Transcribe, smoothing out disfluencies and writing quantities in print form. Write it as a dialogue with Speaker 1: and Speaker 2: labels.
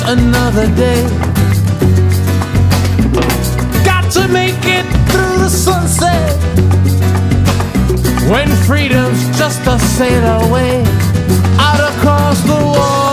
Speaker 1: another day. Got to make it through the sunset when freedom's just a sail away out across the water.